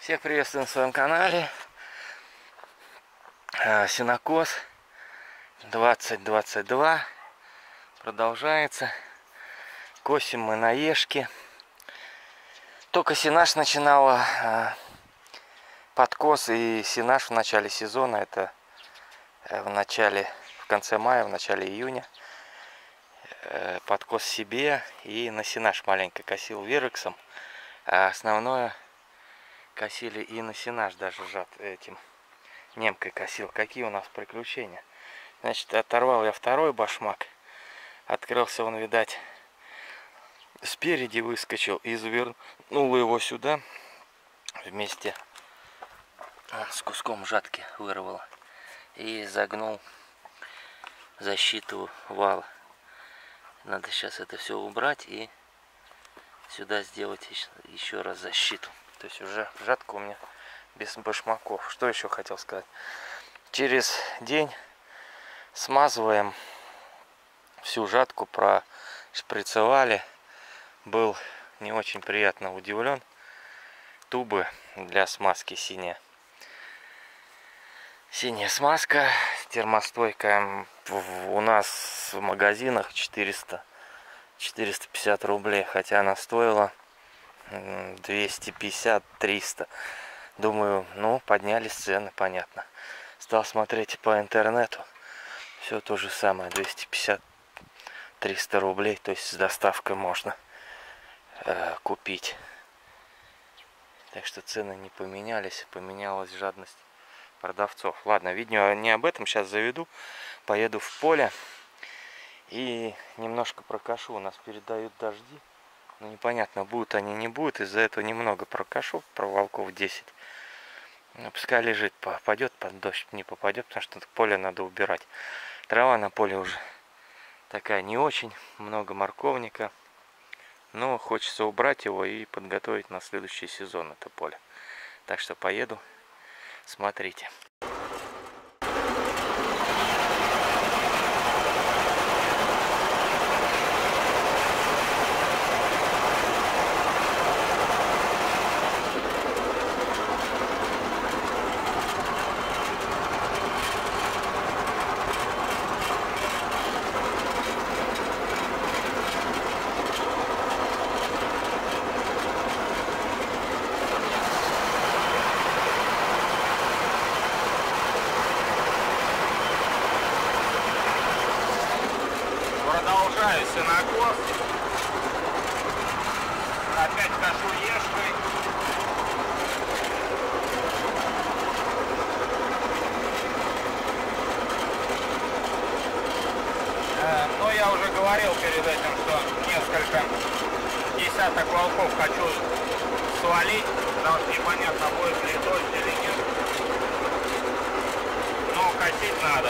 Всех приветствую на своем канале. Сенокос 2022 продолжается. Косим мы на ешке. Только сенаж начинала подкос и сенаж в начале сезона. Это в конце мая, в начале июня. Подкос себе и на сенаж маленько косил вирексом. А основное косили и на сенаж даже этим немкой косил. Какие у нас приключения. Значит, оторвал я второй башмак. Открылся он, видать, спереди выскочил и завернул его сюда. Вместе с куском жатки вырвал. И загнул защиту вала. Надо сейчас это все убрать и сюда сделать еще раз защиту. То есть уже жатка у меня без башмаков. Что еще хотел сказать? Через день смазываем всю жатку, прошприцевали. Был не очень приятно удивлен. Тубы для смазки синяя. Синяя смазка, термостойкая. У нас в магазинах 400-450 рублей. Хотя она стоила 250-300. Думаю, ну, поднялись цены, понятно. Стал смотреть по интернету. Все то же самое. 250-300 рублей. То есть с доставкой можно купить. Так что цены не поменялись. Поменялась жадность продавцов. Ладно, видео не об этом. Сейчас заведу. Поеду в поле. И немножко прокашу. У нас передают дожди. Ну, непонятно, будут они, не будут. Из-за этого немного прокашу, проволоков 10. Ну, пускай лежит, попадет под дождь, не попадет, потому что поле надо убирать. Трава на поле уже такая не очень, много морковника. Но хочется убрать его и подготовить на следующий сезон это поле. Так что поеду, смотрите. Продолжаю сенокос. Опять кошу ешкой. Но я уже говорил перед этим, что несколько десяток волков хочу свалить, потому что непонятно, будет ли дождь или нет. Но косить надо.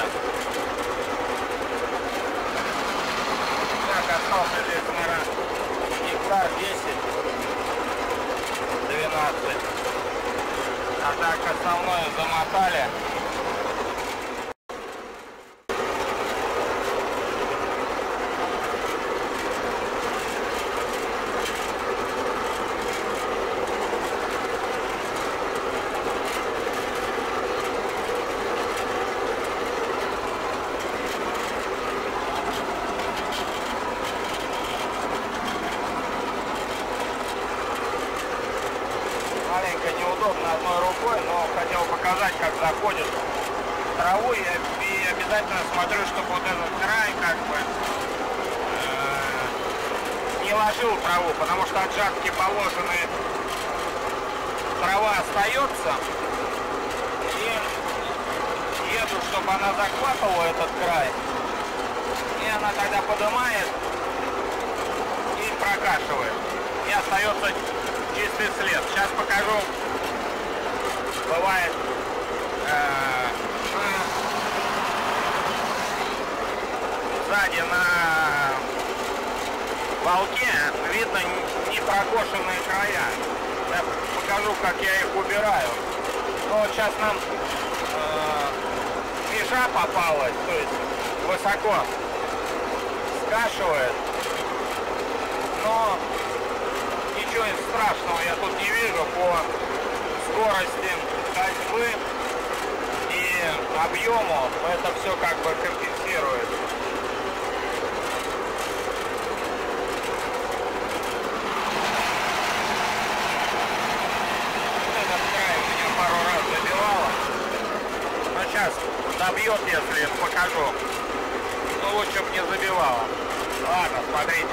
Остался здесь, наверное, гектар 10-12. А так основное замотали. Маленько неудобно одной рукой, но хотел показать, как заходит в траву. И обязательно смотрю, чтобы вот этот край как бы не ложил траву, потому что от жатки положенной трава остается. И еду, чтобы она захватывала этот край. И она тогда поднимает и прокашивает. И остается чистый след. Сейчас покажу. Бывает сзади на волке видно непрокошенные края. Я покажу, как я их убираю. Но вот сейчас нам межа попалась, то есть высоко скашивает. Но ничего страшного я тут не вижу по скорости ходьбы и объему это все как бы компенсирует. Этот край меня пару раз забивало. Но сейчас добьет, если покажу. Ну лучше бы не забивало. Ладно, смотрите.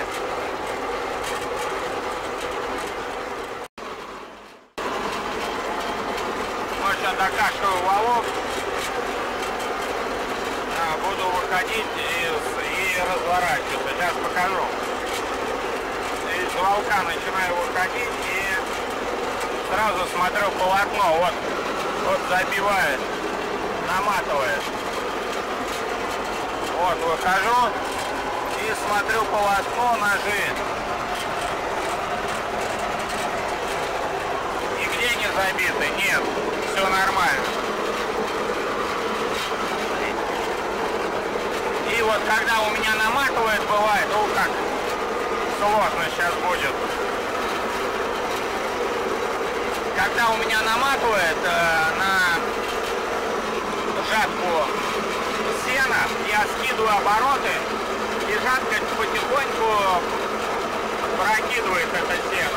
Сейчас докашиваю валок, буду выходить и разворачиваться. Сейчас покажу. Из волка начинаю выходить и сразу смотрю полотно. Вот забивает, наматывает. Вот выхожу и смотрю полотно, ножи. Нигде не забиты, нет. Все нормально. И вот когда у меня наматывает, бывает, как сложно сейчас будет. Когда у меня наматывает на жатку сена, я скидываю обороты, и жатка потихоньку прокидывает это сено.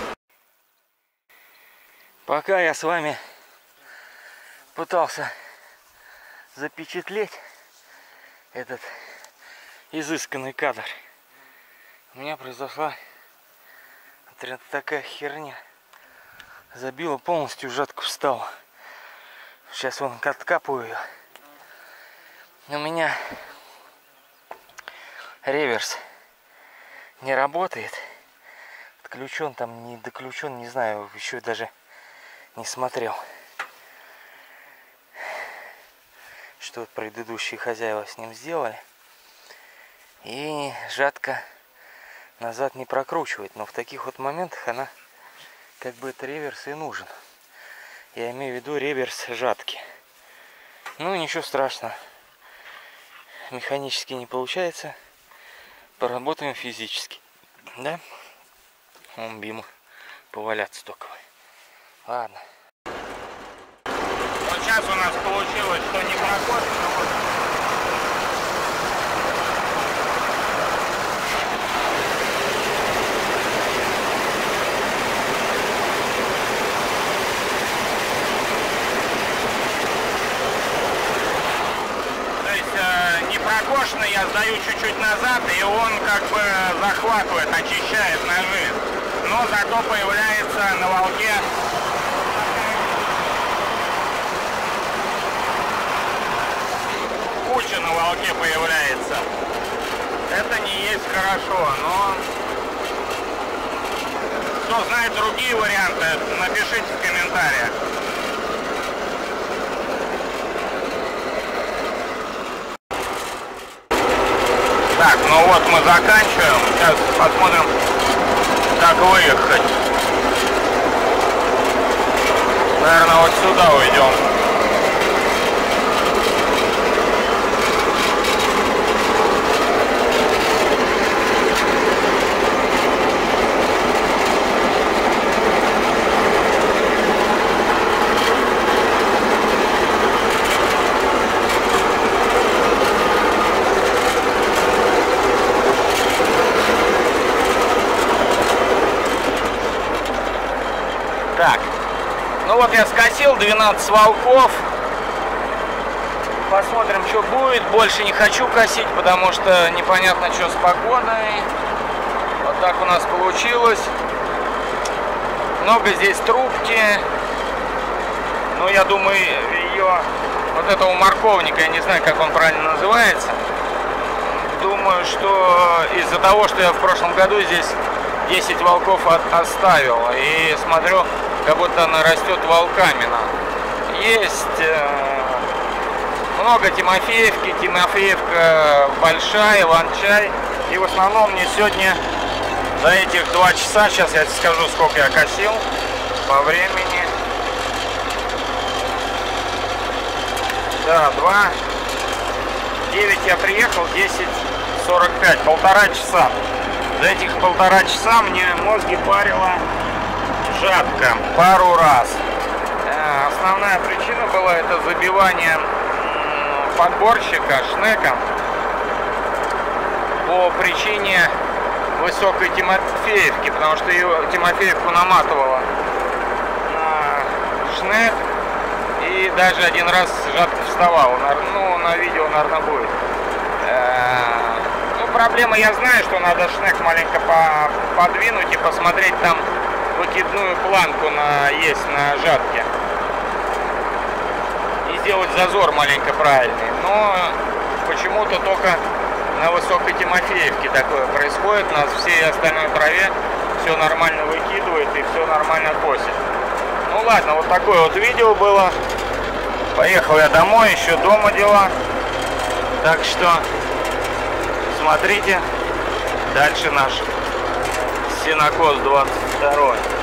Пока я с вами пытался запечатлеть этот изысканный кадр, у меня произошла такая херня. Забила полностью жатку, встала. Сейчас вон откапываю ее. У меня реверс не работает. Отключен там, не доключен, не знаю, еще даже не смотрел, что предыдущие хозяева с ним сделали. И жатка назад не прокручивает. Но в таких вот моментах она, как бы, это реверс и нужен. Я имею в виду реверс жатки. Ну ничего страшного. Механически не получается. Поработаем физически. Да? Он бим поваляться только. Ладно. Вот сейчас у нас получилось, что не прокошено. То есть не прокошено, я сдаю чуть-чуть назад, и он как бы захватывает, очищает ножи. Но зато появляется на волке куча, на волке появляется. Это не есть хорошо, но кто знает другие варианты, напишите в комментариях. Так, ну вот мы заканчиваем. Сейчас посмотрим, как выехать. Наверное, вот сюда уйдем. Так, ну вот я скосил 12 волков. Посмотрим, что будет. Больше не хочу косить, потому что непонятно, что с погодой. Вот так у нас получилось. Много здесь трубки. Ну, я думаю, ее, вот этого морковника, я не знаю, как он правильно называется. Думаю, что из-за того, что я в прошлом году здесь 10 волков оставил. И смотрю, как будто она растет волками. Есть много Тимофеевки, Тимофеевка большая, Иван-чай. И в основном мне сегодня за этих 2 часа, сейчас я скажу, сколько я косил по времени. Да, 9 я приехал, 10:45, 1,5 часа. За этих 1,5 часа мне мозги парила жатка пару раз. основная причина была это забивание подборщика Шнеком по причине высокой Тимофеевки, потому что ее Тимофеевку наматывала на Шнек, и даже один раз жатка вставала. Ну, на видео, наверное, будет. Ну, проблема, я знаю, что надо Шнек маленько подвинуть и посмотреть там выкидную планку есть на жатке. И сделать зазор маленько правильный. Но почему-то только на высокой Тимофеевке такое происходит. У нас всей остальной траве все нормально выкидывает и все нормально косит. Ну ладно, вот такое вот видео было. Поехал я домой, еще дома дела. Так что смотрите дальше наш сенокос 22.